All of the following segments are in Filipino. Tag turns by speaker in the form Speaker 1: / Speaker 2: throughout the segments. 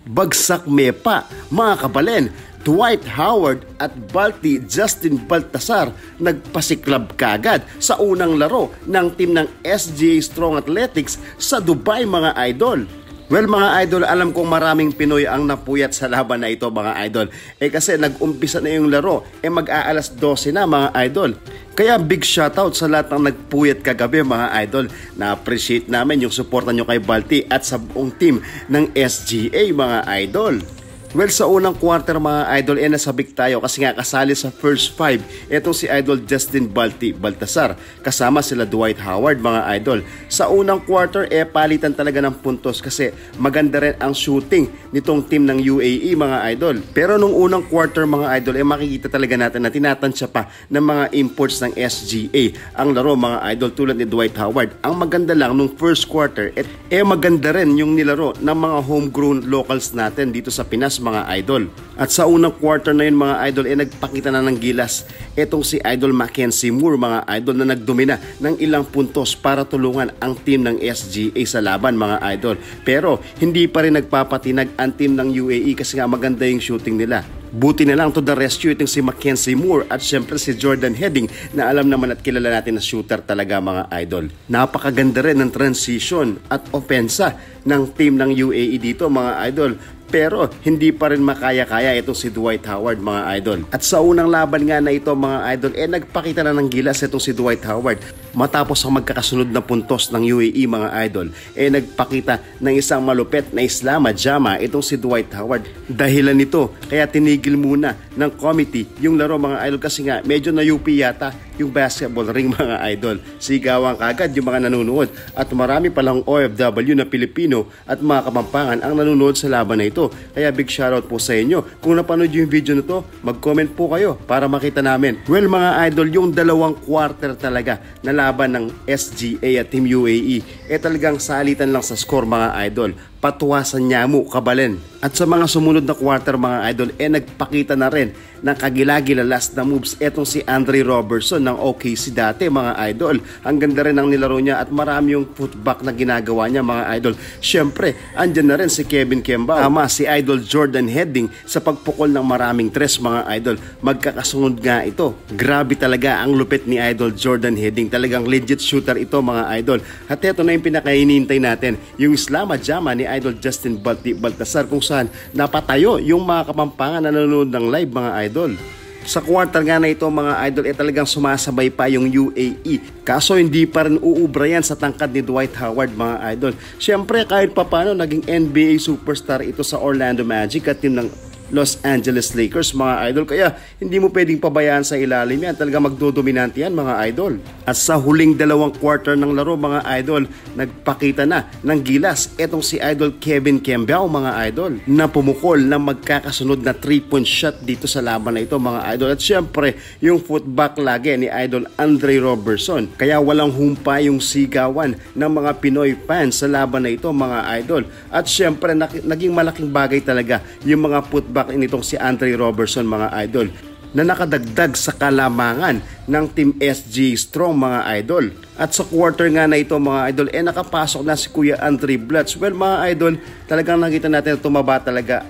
Speaker 1: Bagsak Mepa, mga kabalen, Dwight Howard at Balti Justin Baltasar nagpasiklab kagad sa unang laro ng team ng SGA Strong Athletics sa Dubai, mga idol. Well, mga idol, alam kong maraming Pinoy ang napuyat sa laban na ito, mga idol. Kasi nag-umpisa na yung laro, mag-aalas 12 na, mga idol. Kaya big shoutout sa lahat ng nagpuyat kagabi, mga idol. Na-appreciate namin yung suporta nyo kay Balti at sa buong team ng SGA, mga idol. Well, sa unang quarter, mga idol, nasabik tayo kasi nga kasali sa first 5 itong si idol Justin Balti Baltasar kasama sila Dwight Howard, mga idol. Sa unang quarter, palitan talaga ng puntos kasi maganda rin ang shooting nitong team ng UAE, mga idol. Pero nung unang quarter, mga idol, makikita talaga natin na tinatansya pa ng mga imports ng SGA ang laro, mga idol, tulad ni Dwight Howard. Ang maganda lang nung first quarter, maganda rin yung nilaro ng mga homegrown locals natin dito sa Pinas, mga idol. At sa unang quarter na yun, mga idol, nagpakita na ng gilas etong si idol Mackenzie Moore, mga idol, na nagdomina ng ilang puntos para tulungan ang team ng SGA sa laban, mga idol. Pero hindi pa rin nagpapatinag ang team ng UAE kasi nga maganda yung shooting nila. Buti na lang to the rescue itong si Mackenzie Moore at syempre si Jordan Heading na alam naman at kilala natin na shooter talaga, mga idol. Napakaganda rin ng transition at opensa ng team ng UAE dito, mga idol. Pero hindi pa rin makaya-kaya itong si Dwight Howard, mga idol. At sa unang laban nga na ito, mga idol, nagpakita na ng gilas itong si Dwight Howard. Matapos ang magkakasunod na puntos ng UAE, mga idol, nagpakita ng isang malupet na Islama Jama itong si Dwight Howard. Dahilan nito, kaya tinigil muna ng committee yung laro, mga idol, kasi nga medyo na-UP yata yung basketball ring, mga idol. Sigawan kagad yung mga nanonood at marami palang OFW na Pilipino at mga Kapampangan ang nanonood sa laban na ito. Kaya big shoutout po sa inyo. Kung napanood yung video na to, mag-comment po kayo para makita namin. Well, mga idol, yung dalawang quarter talaga na laban ng SGA at Team UAE, talagang salitan lang sa score, mga idol. Patuwasan niya mo, kabalen. At sa mga sumunod na quarter, mga idol, nagpakita na rin ng kagilagilalas na moves etong si Andre Robertson ng OKC dati, mga idol. Ang ganda rin ng nilaro niya at marami yung putback na ginagawa niya, mga idol. Syempre, andyan na rin si Kevin Kembao, si idol Jordan Heading sa pagpukol ng maraming tres, mga idol. Magkakasunod nga ito. Grabe talaga ang lupit ni idol Jordan Heading. Talagang legit shooter ito, mga idol. At ito na yung pinakahinihintay natin, yung Islama Jama ni idol Justin Balti Baltasar, kung saan napatayo yung mga Kapampangan na nanonood ng live, mga idol. Sa quarter nga na ito, mga idol, talagang sumasabay pa yung UAE. Kaso hindi pa rin uubra yan sa tangkad ni Dwight Howard, mga idol. Siyempre, kahit papano, naging NBA superstar ito sa Orlando Magic at team ng Los Angeles Lakers, mga idol. Kaya hindi mo pwedeng pabayaan sa ilalim yan. Talaga magdodominante yan, mga idol. At sa huling dalawang quarter ng laro, mga idol, nagpakita na ng gilas etong si idol Kevin Kembao, mga idol, na pumukol ng magkakasunod na 3-point shot dito sa laban na ito, mga idol. At syempre, yung footback lagi ni idol Andre Robertson. Kaya walang humpa yung sigawan ng mga Pinoy fans sa laban na ito, mga idol. At syempre, naging malaking bagay talaga yung mga footback nitong si Andre Robertson, mga idol, na nakadagdag sa kalamangan ng Team SG Strong, mga idol. At sa quarter nga na ito, mga idol, nakapasok na si Kuya Andre Blatz. Well, mga idol, talagang nakita natin na tumaba talaga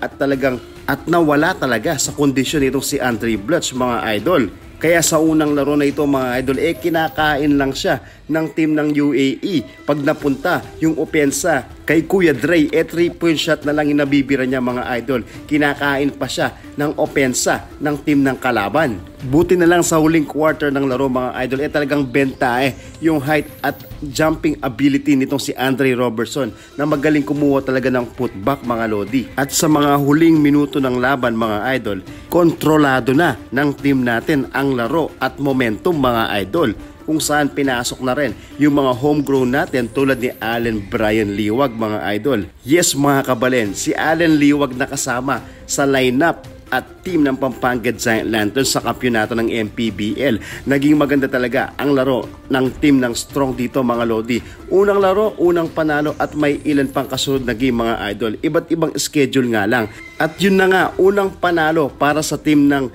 Speaker 1: at nawala talaga sa kondisyon nitong si Andre Blatz, mga idol. Kaya sa unang laro na ito, mga idol, kinakain lang siya ng team ng UAE. Pag napunta yung opensa kay Kuya Dre, 3-point shot na lang yung nabibira niya, mga idol. Kinakain pa siya ng opensa ng team ng kalaban. Buti na lang sa huling quarter ng laro, mga idol, talagang benta yung height at jumping ability nitong si Andre Robertson na magaling kumuha talaga ng putback, mga lodi. At sa mga huling minuto ng laban, mga idol, kontrolado na ng team natin ang laro at momentum, mga idol, kung saan pinasok na rin yung mga homegrown natin tulad ni Allen Brian Liwag, mga idol. Yes, mga kabalen, si Allen Liwag nakasama sa lineup at team ng Pampanga Giant Lanterns sa kampyonato ng MPBL. Naging maganda talaga ang laro ng team ng Strong dito, mga lodi. Unang laro, unang panalo at may ilan pang kasunod na game, mga idol. Iba't ibang schedule nga lang. At yun na nga, unang panalo para sa team ng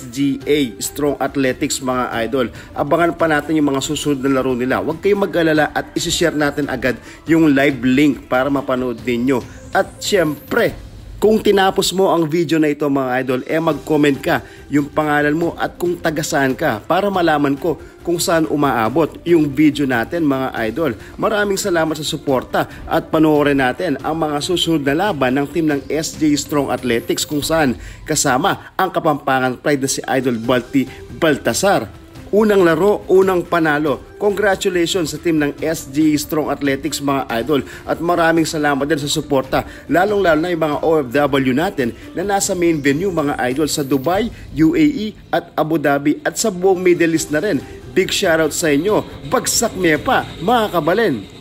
Speaker 1: SGA Strong Athletics, mga idol. Abangan pa natin yung mga susunod na laro nila. Huwag kayong mag-alala at isi-share natin agad yung live link para mapanood ninyo. At syempre, Kung tinapos mo ang video na ito mga idol, mag-comment ka yung pangalan mo at kung taga saan ka para malaman ko kung saan umaabot yung video natin mga idol. Maraming salamat sa suporta at panoorin natin ang mga susunod na laban ng team ng SJ Strong Athletics kung saan kasama ang Kapampangan Pride na si Idol Balti Baltasar. Unang laro, unang panalo. Congratulations sa team ng SJ Strong Athletics mga idol at maraming salamat din sa suporta, lalong-lalo na yung mga OFW natin na nasa main venue mga idol sa Dubai, UAE at Abu Dhabi at sa buong Middle East na rin. Big shoutout sa inyo. Bagsak Mepa mga kabalen!